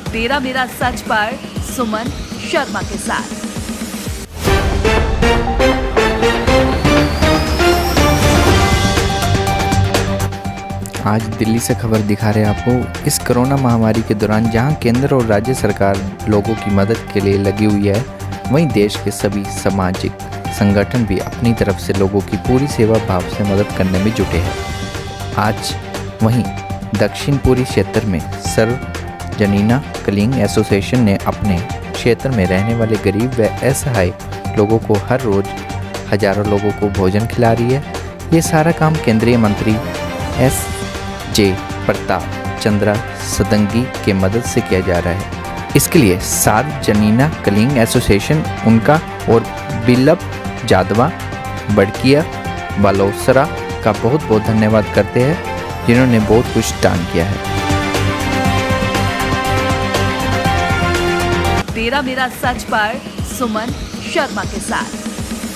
तेरा मेरा सच पर सुमन शर्मा के साथ। आज दिल्ली से खबर दिखा रहे हैं आपको। इस कोरोना महामारी के दौरान जहां केंद्र और राज्य सरकार लोगों की मदद के लिए लगी हुई है, वहीं देश के सभी सामाजिक संगठन भी अपनी तरफ से लोगों की पूरी सेवा भाव से मदद करने में जुटे हैं। आज वहीं दक्षिण पूर्वी क्षेत्र में सार्वजनिक कलिंग एसोसिएशन ने अपने क्षेत्र में रहने वाले गरीब व असहाय लोगों को हर रोज हजारों लोगों को भोजन खिला रही है। ये सारा काम केंद्रीय मंत्री एस.जे. प्रताप चंद्रा सदंगी के मदद से किया जा रहा है। इसके लिए सार्वजनिक कलिंग एसोसिएशन उनका और बिल्लब जादवा बड़किया बालोसरा का बहुत बहुत धन्यवाद करते हैं, जिन्होंने बहुत कुछ दान किया है। तेरा मेरा सच पर सुमन शर्मा के साथ।